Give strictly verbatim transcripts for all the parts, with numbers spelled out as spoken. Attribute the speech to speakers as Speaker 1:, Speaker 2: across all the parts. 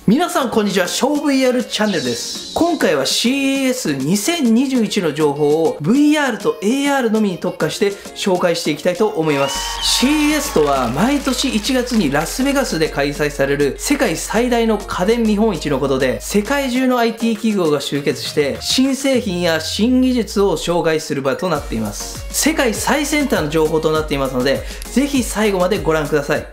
Speaker 1: 皆さんこんにちは、ショー ブイアール チャンネルです。今回は シーイーエスにせんにじゅういち の情報を ブイアール と エーアール のみに特化して紹介していきたいと思います。シーイーエス とは毎年いちがつにラスベガスで開催される世界最大の家電見本市のことで、世界中の アイティー 企業が集結して新製品や新技術を紹介する場となっています。世界最先端の情報となっていますので、ぜひ最後までご覧ください。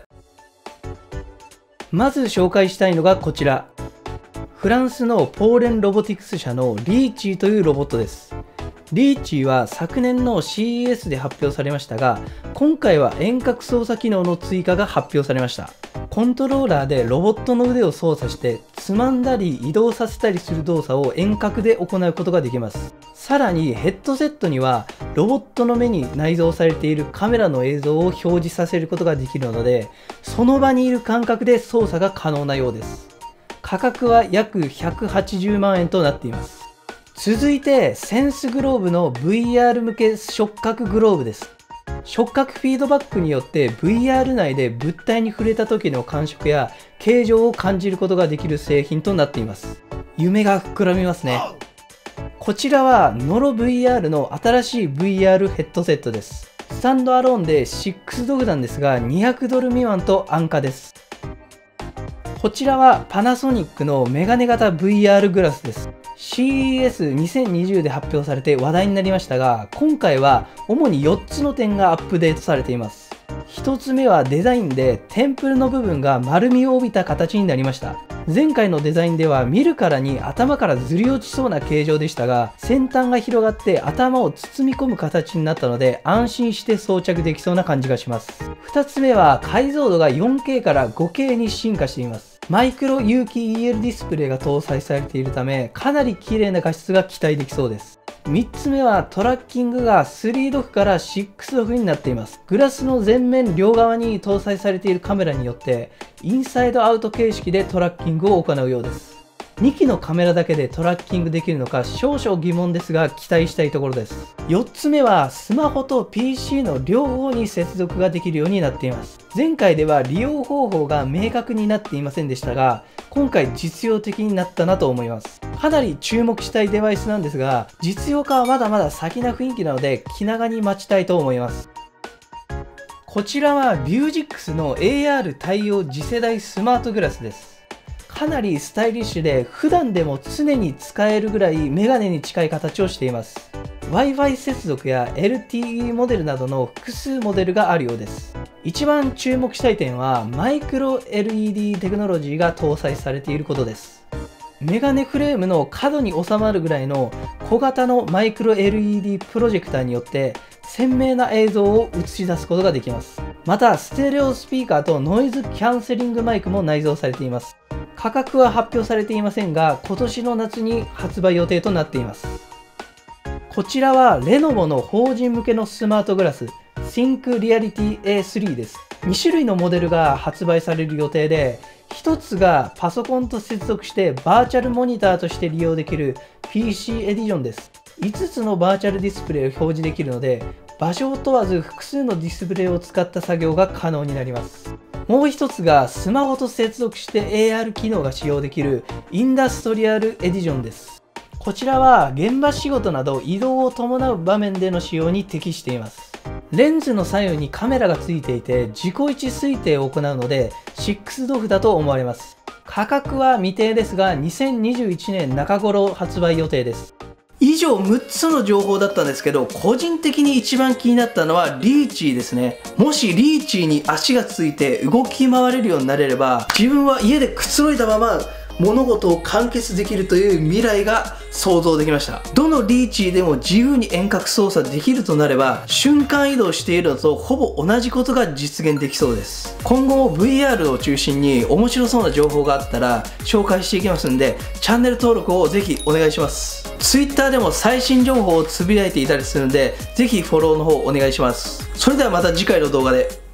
Speaker 1: まず紹介したいのがこちら。フランスのポーレンロボティクス社のリーチーというロボットです。リーチーは昨年の シーイーエス で発表されましたが、今回は遠隔操作機能の追加が発表されました。コントローラーでロボットの腕を操作してつまんだり移動させたりする動作を遠隔で行うことができます。さらにヘッドセットにはロボットの目に内蔵されているカメラの映像を表示させることができるので、その場にいる感覚で操作が可能なようです。価格は約ひゃくはちじゅうまんえんとなっています。続いてセンスグローブの ブイアール 向け触覚グローブです。触覚フィードバックによって ブイアール 内で物体に触れた時の感触や形状を感じることができる製品となっています。夢が膨らみますね。こちらは ノロブイアール の新しい ブイアール ヘッドセットです。スタンドアローンでろくドルなんですがにひゃくドル未満と安価です。こちらはパナソニックのメガネ型 ブイアール グラスです。シーイーエスにせんにじゅう で発表されて話題になりましたが、今回は主によっつの点がアップデートされています。ひとつめはデザインでテンプルの部分が丸みを帯びた形になりました。前回のデザインでは見るからに頭からずり落ちそうな形状でしたが、先端が広がって頭を包み込む形になったので安心して装着できそうな感じがします。ふたつめは解像度が よんケー から ごケー に進化しています。マイクロ有機 イーエル ディスプレイが搭載されているため、かなり綺麗な画質が期待できそうです。みっつめはトラッキングがスリードフからろくドフになっています。グラスの前面両側に搭載されているカメラによってインサイドアウト形式でトラッキングを行うようです。にきのカメラだけでトラッキングできるのか少々疑問ですが期待したいところです。よっつめはスマホと ピーシー の両方に接続ができるようになっています。前回では利用方法が明確になっていませんでしたが、今回実用的になったなと思います。かなり注目したいデバイスなんですが、実用化はまだまだ先な雰囲気なので気長に待ちたいと思います。こちらはビュージックスの エーアール 対応次世代スマートグラスです。かなりスタイリッシュで普段でも常に使えるぐらいメガネに近い形をしています。Wi-Fi 接続や エルティーイー モデルなどの複数モデルがあるようです。一番注目したい点はマイクロ エルイーディー テクノロジーが搭載されていることです。メガネフレームの角に収まるぐらいの小型のマイクロ エルイーディー プロジェクターによって鮮明な映像を映し出すことができます。またステレオスピーカーとノイズキャンセリングマイクも内蔵されています。価格は発表されていませんが、今年の夏に発売予定となっています。こちらはレノボの法人向けのスマートグラス Think Reality エースリー です。にしゅるいのモデルが発売される予定で、ひとつがパソコンと接続してバーチャルモニターとして利用できる ピーシー エディションです。いつつのバーチャルディスプレイを表示できるので、場所を問わず複数のディスプレイを使った作業が可能になります。もう一つがスマホと接続して エーアール 機能が使用できるインダストリアルエディションです。こちらは現場仕事など移動を伴う場面での使用に適しています。レンズの左右にカメラがついていて自己位置推定を行うのでろくドフだと思われます。価格は未定ですがにせんにじゅういちねん中頃発売予定です。以上むっつの情報だったんですけど、個人的に一番気になったのはリーチーですね。もしリーチーに足がついて動き回れるようになれれば、自分は家でくつろいだまま物事を完結できるという未来が想像できました。どのリーチーでも自由に遠隔操作できるとなれば、瞬間移動しているのとほぼ同じことが実現できそうです。今後も ブイアール を中心に面白そうな情報があったら紹介していきますんで、チャンネル登録をぜひお願いします。Twitter でも最新情報をつぶやいていたりするので、ぜひフォローの方お願いします。それではまた次回の動画で。